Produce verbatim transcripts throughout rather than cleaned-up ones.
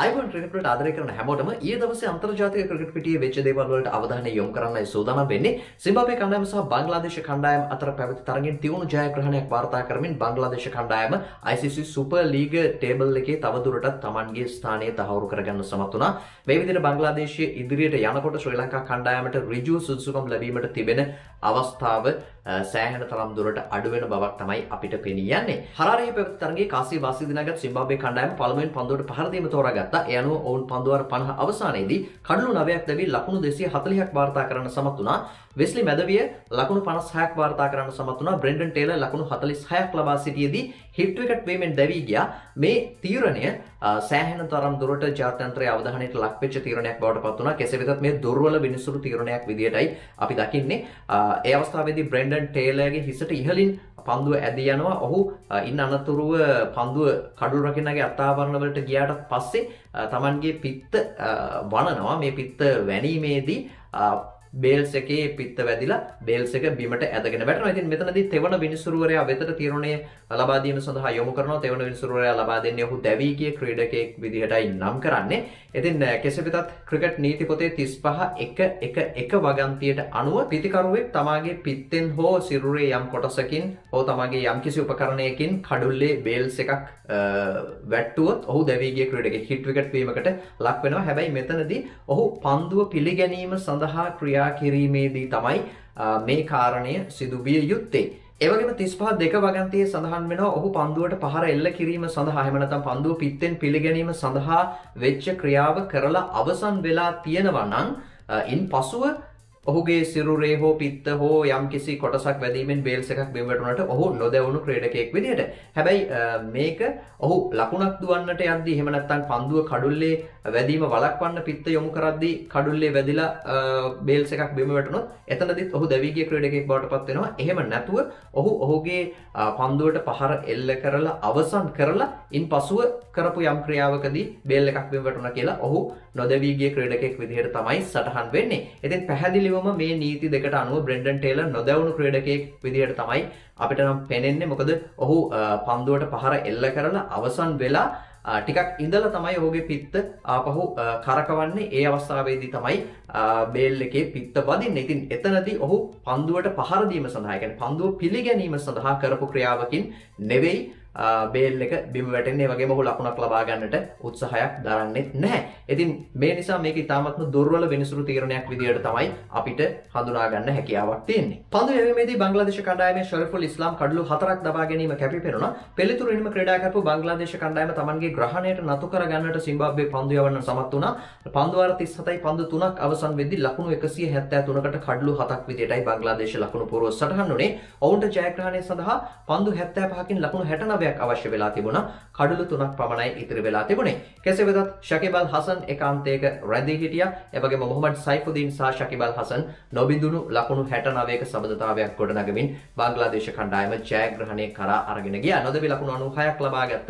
අයිබෝන් ක්‍රිකට් වලට ආදරය කරන හැමෝටම ඊයේ දවසේ අන්තර්ජාතික ක්‍රිකට් පිටියේ වෙච්ච දේවල් වලට අවධානය යොමු කරන්නයි සූදානම් වෙන්නේ. සිම්බාබ්වේ කණ්ඩායම සහ බංග්ලාදේශ කණ්ඩායම අතර පැවති තරගයෙන් තියුණු ජයග්‍රහණයක් වාර්තා කරමින් බංග්ලාදේශ කණ්ඩායම I C C super league table එකේ තවදුරටත් Tamanගේ ස්ථානය තහවුරු කරගන්න සමත් වුණා. මේ විදිහට බංග්ලාදේශය ඉදිරියට යනකොට ශ්‍රී ලංකා කණ්ඩායමට ඍජු සුදුසුකම් ලැබීමට තිබෙන අවස්ථාව සෑහෙන තරම් දුරට අඩු වෙන බවක් තමයි අපිට පෙනී යන්නේ. හරාරේ පැවති තරගයේ කාසිය වාසි දිනාගත් සිම්බාබ්වේ කණ්ඩායම පළමුවෙන් පන්දුවට පහර දීම තෝරාගත්තා. ඒ අනුව ඔවුන් පන්දුවාර පනහ අවසානයේදී කඩලු නවයක් දැවී ලකුණු දෙසිය හතළිහක් වාර්තා කරන්න සමත් වුණා. වෙස්ලි මැදවිය ලකුණු පනස් හයක් වාර්තා කරන්න සමත් වුණා. බ්‍රෙන්ඩන් ටේලර් ලකුණු හතළිස් හයක් ලබා සිටියේදී හිට් විකට් වීමෙන් දැවී ගියා. මේ තීරණය සෑහෙන තරම් දුරට ජාත්‍යන්තරයේ අවධානයට ලක් වෙච්ච තීරණයක් බවට පත් වුණා. කෙසේ වෙතත් මේ දුර්වල විනිසුරු තීරණයක් විදියටයි අපි දකින්නේ. ඒ අවස්ථාවේදී බ්‍රෙන්ඩන් ටේලර්ගේ හිසට ඉහළින් පන්දුව ඇදී යනවා. ඔහු ඉන්න අනතුරුව පන්දුව කඩුව රකින්නගේ අත්ආවරණ වලට ගියාට පස්සේ Tamanගේ පිත්ත වනනවා. මේ පිත්ත වැනීමේදී බේල්ස් එකේ පිත්ත වැදිලා බේල්ස් එක බිමට ඇදගෙන වැටෙනවා. ඉතින් මෙතනදී තෙවන විනිසුරුවරයා වෙතට තීරණය ලබා දීම සඳහා යොමු කරනවා. තෙවන විනිසුරුවරයා ලබා දෙන්නේ ඔහු දැවී ගිය ක්‍රීඩකයෙක් විදිහටයි නම් කරන්නේ. ඉතින් කෙසේ වෙතත් ක්‍රිකට් නීති පොතේ තිස් පහ එක එක එක වගන්තියට අනුව පිතිකරුවෙක් තමාගේ පිත්තෙන් හෝ සිරුරේ යම් කොටසකින් හෝ තමාගේ යම්කිසි උපකරණයකින් කඩුල්ලේ බේල්ස් එකක් වැට්ටුවොත් ඔහු දැවී ගිය ක්‍රීඩකයෙක් හිට් විකට් වීමකට ලක් වෙනවා. හැබැයි මෙතනදී ඔහු පන්දුව පිළිගැනීම සඳහා ක්‍රියා කිරීමේදී තමයි මේ කාරණය සිදු විය යුත්තේ. ඒ වගේම තිස් පහ දෙක වගන්තියේ සඳහන් වෙනවා ඔහු පන්දුවට පහර එල්ල කිරීම සඳහා එහෙම නැත්නම් පන්දුව පිත්තෙන් පිළිගැනීම සඳහා වෙච්ච ක්‍රියාව කරලා අවසන් වෙලා තියෙනවා නම් ඉන් පසුව ඔහුගේ සිරුරේ හෝ පිත්ත හෝ යම්කිසි කොටසක් වැදීමෙන් බේල්ස් එකක් බිම වැටුණාට ඔහු නොදැවුණු ක්‍රීඩකයෙක් විදිහට. හැබැයි මේක ඔහු ලකුණක් දුවන්නට යද්දී එහෙම නැත්නම් පන්දුව කඩුල්ලේ වැදීම වළක්වන්න පිත්ත යොමු කරද්දී කඩුල්ලේ වැදිලා බේල්ස් එකක් බිම වැටුණොත් එතනදිත් ඔහු දැවී ගිය ක්‍රීඩකයෙක් බවට පත් වෙනවා. එහෙම නැතුව ඔහු ඔහුගේ පන්දුවට පහර එල්ල කරලා අවසන් කරලා ඉන් පසුව කරපු යම් ක්‍රියාවකදී බේල් එකක් බිම වැටුණා කියලා ඔහු නොදැවී ගිය ක්‍රීඩකයෙක් විදිහට තමයි සටහන් වෙන්නේ. ඉතින් පැහැදිලිව මේ නීති දෙකට අනුව බ්‍රෙන්ඩන් ටේලර් නොදැවුණු ක්‍රීඩකයෙක් විදිහට තමයි අපිට නම් පෙනෙන්නේ. මොකද ඔහු පන්දුවට පහර එල්ල කරලා අවසන් වෙලා ටිකක් ඉඳලා තමයි ඔහුගේ පිත්ත ආපහු කරකවන්නේ. ඒ අවස්ථාවේදී තමයි බේල් එකේ පිත්ත වදින්නේ. ඉතින් එතනදී ඔහු පන්දුවට පහර දීම සඳහා, ඒ කියන්නේ පන්දුව පිළිගැනීම සඳහා කරපු ක්‍රියාවකින් නෙවෙයි බේල් එක බිම වැටෙන්නේ. වගේම ඔහු ලකුණක් ලබා ගන්නට උත්සාහයක් දරන්නේ නැහැ. ඉතින් මේ නිසා මේක ඉතාමත්ම දුර්වල වෙනසුරු තීරණයක් විදියට තමයි අපිට හඳුනා ගන්න හැකියාවක් තියෙන්නේ. පන්දු යැවීමේදී බංග්ලාදේශ කණ්ඩායමේ ශරීෆුල් ඉස්ලාම් කඩලු හතරක් දබා ගැනීම කැපී පෙනුණා. පෙළතුරින්ම ක්‍රීඩා කරපු බංග්ලාදේශ කණ්ඩායම Tamanගේ ග්‍රහණයට නතු කර ගන්නට සිම්බාබ්වේ පන්දු යවන්න සමත් වුණා. පන්දු වාර තිස් හතයි පන්දු තුනක් අවසන් වෙද්දී ලකුණු එකසිය හැත්තෑ තුනකට කඩලු හතක් විදියටයි බංග්ලාදේශ ලකුණු පුරව සටහන් වුණේ. ඔවුන්ට ජයග්‍රහණය සඳහා පන්දු හැත්තෑ පහකින් ලකුණු හැටනවයක් අවශ්‍ය වෙලා තිබුණා. කඩලු තුනක් පමණයි ඉතිරි වෙලා තිබුණේ. කෙසේ වෙතත් ශකීබ් අල් හසන් එකාන්තයක රැඳී හිටියා. ඒ වගේම මොහමඩ් සයිෆුදීන් සහ ශකීබ් අල් හසන් නොබිඳුණු ලකුණු හැටනවයක සබඳතාවයක් ගොඩනගමින් බංග්ලාදේශ කණ්ඩායම ජයග්‍රහණය කරා අරගෙන ගියා. නොදැවි ලකුණු අනූහයක් ලබාගත්ත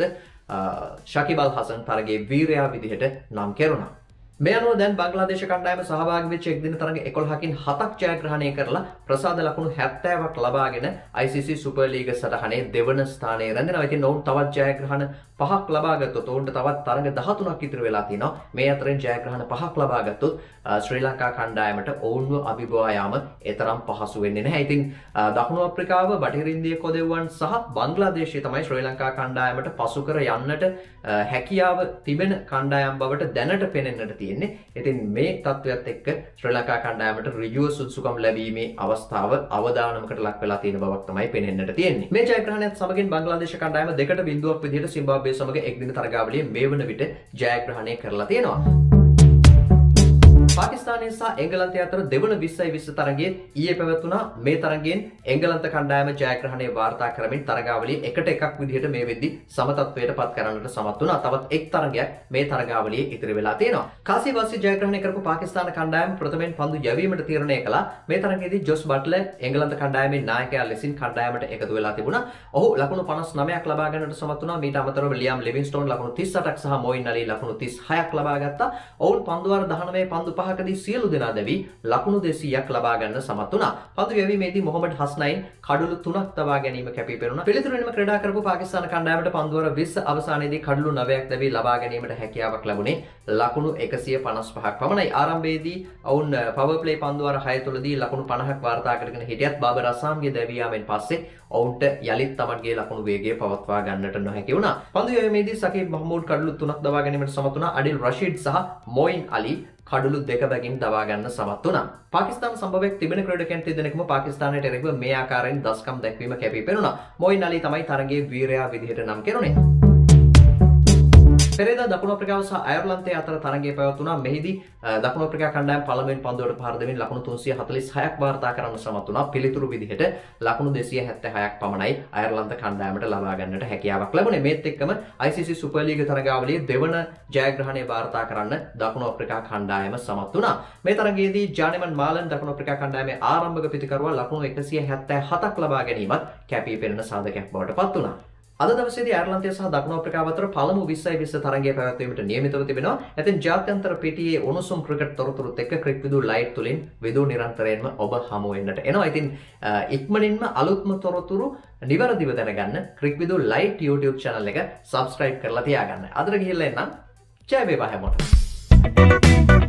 ශකීබ් අල් හසන් තරගයේ වීරයා විදිහට නම් කෙරුණා. මේ අනුව දැන් බංග්ලාදේශ කණ්ඩායම සහභාගී වෙච්ච එක්දින තරඟ එකොළහකින් හතක් ජයග්‍රහණය කරලා ප්‍රසාද ලකුණු හැත්තෑවක් ලබාගෙන I C C super league සටහනේ දෙවන ස්ථානයේ රැඳෙනවා. ඉතින් ඔවුන් තවත් ජයග්‍රහණ පහක් ලබා ගත්තොත් ඔවුන්ට තවත් තරඟ දහතුනක් ඉතිරි වෙලා තියෙනවා. මේ අතරින් ජයග්‍රහණ පහක් ලබා ගත්තොත් ශ්‍රී ලංකා කණ්ඩායමට ඔවුන්ව අභිබවා යාම එතරම් පහසු වෙන්නේ නැහැ. ඉතින් දකුණු අප්‍රිකාව, බටහිර ඉන්දිය කොදෙව්වන් සහ බංග්ලාදේශය තමයි ශ්‍රී ලංකා කණ්ඩායමට පසු කර යන්නට හැකියාව තිබෙන කණ්ඩායම් බවට දැනට පෙනෙන්නට තියෙන්නේ. ඉතින් මේ තත්ත්වයට එක්ක ශ්‍රී ලංකා කණ්ඩායමට ඍජුව සුදුසුකම් ලැබීමේ අවස්ථාව අවදානමකට ලක් වෙලා තියෙන බවක් තමයි පෙනෙන්නට තියෙන්නේ. මේ ජයග්‍රහණයත් සමගින් බංග්ලාදේශ කණ්ඩායම දෙකට බිංදුවක් විදිහට සිම්බාබ්වේ සමග එක්දින තරගාවලියේ මේ වන විට ජයග්‍රහණය කරලා තියෙනවා. පාකිස්තානය සහ එංගලන්තය අතර දෙවන විස්සයි විස්ස තරගයේ ඊයේ පැවතුණා. මේ තරගයෙන් එංගලන්ත කණ්ඩායම ජයග්‍රහණය වාර්තා කරමින් තරගාවලිය එකට එකක් විදිහට මේ වෙද්දි සමතත්වයට පත් කරන්නට සමත් වුණා. තවත් එක් තරගයක් මේ තරගාවලියේ ඉතිරි වෙලා තියෙනවා. කාසිය වාසි ජයග්‍රහණය කරපු පාකිස්තාන කණ්ඩායම ප්‍රථමයෙන් පන්දු යැවීමට තීරණය කළා. මේ තරගයේදී ජොස් බට්ලර් එංගලන්ත කණ්ඩායමේ නායකයා ලෙසින් කණ්ඩායමට එකතු වෙලා තිබුණා. ඔහු ලකුණු පනස් නවයක් ලබා ගන්නට සමත් වුණා. මීට අමතරව ලියම් ලිවින්ස්ටෝන් ලකුණු තිස් අටක් සහ මොයින් අලි ලකුණු තිස් හයක් ලබා ගත්තා. ඔවුන් පන්දු වාර දහනවය පන්දු පහ පහකදී සියලු දෙනා දැවි ලකුණු දෙසීයක් ලබා ගන්න සමත් වුණා. පන්දු යැවීමේදී මොහොමඩ් හස්නයින් කඩලු තුනක් තබා ගැනීම කැපී පෙනුණා. පිළිතුරෙන්ම ක්‍රීඩා කරපු පාකිස්තාන කණ්ඩායමට පන්දුවර විස්ස අවසානයේදී කඩලු නවයක් දැවි ලබා ගැනීමට හැකියාවක් ලැබුණේ ලකුණු එකසිය පනස් පහක් පමණයි. ආරම්භයේදී ඔවුන් පවර් ප්ලේ පන්දුවර හය තුලදී ලකුණු පනහක් වාර්තා කරගෙන හිටියත් බාබර් අසාම්ගේ දැවී යාමෙන් පස්සේ ඔවුන්ට යලිත් තමන්ගේ ලකුණු වේගය පවත්වා ගන්නට නොහැකි වුණා. පන්දු යැවීමේදී සකීබ් මහමූඩ් කඩලු තුනක් දවා ගැනීමට සමත් වුණා. අඩිල් රෂීඩ් සහ මොයින් අලි කඩලු දෙක බැගින් දවා ගන්න සමත් වුණා. පාකිස්තාන සම්භවයක් තිබෙන ක්‍රීඩකයන් දෙදෙනෙකුම පාකිස්තානයට එරෙහිව මේ ආකාරයෙන් දස්කම් දැක්වීම කැපී පෙනුණා. මොයින් අලි තමයි තරගයේ වීරයා විදිහට නම් කෙරුණේ. පෙරේදා දකුණු අප්‍රිකාව සහ අයර්ලන්තය අතර තරගය පැවතුණා. මෙහිදී දකුණු අප්‍රිකා කණ්ඩායම පළමුවෙන් පන්දුවට පහර දෙමින් ලකුණු තුන්සිය හතළිස් හයක් වාර්තා කරන්න සමත් වුණා. පිළිතුරු විදිහට ලකුණු දෙසිය හැත්තෑ හයක් පමණයි අයර්ලන්ත කණ්ඩායමට ලබා ගන්නට හැකියාවක් ලැබුණේ. මේත් එක්කම I C C super league තරගාවලියේ දෙවන ජයග්‍රහණය වාර්තා කරන්න දකුණු අප්‍රිකා කණ්ඩායම සමත් වුණා. මේ තරගයේදී ජානෙමන් මාලන් දකුණු අප්‍රිකා කණ්ඩායමේ ආරම්භක පිතිකරුවා ලකුණු එකසිය හැත්තෑ හතක් ලබා ගැනීමත් කැපී පෙනෙන සාධකයක් බවට පත් වුණා. අද දවසේදී අයර්ලන්තය සහ දකුණු අප්‍රිකාව අතර පළමු විස්සයි විස්ස තරගය පැවැත්වීමට නියමිතව තිබෙනවා. එතෙන් ජාත්‍යන්තර පිටියේ උණුසුම් ක්‍රිකට් තොරතුරුත් එක්ක ක්‍රික් විදු ලයිව් තුලින් විදු නිරන්තරයෙන්ම ඔබ හමු වෙන්නට එනවා. ඉතින් ඉක්මනින්ම අලුත්ම තොරතුරු නිවැරදිව දැනගන්න cric Vidu live YouTube channel එක subscribe කරලා තියාගන්න. අදට ගිහිල්ලා එන්නම්. ජය වේවා හැමෝටම.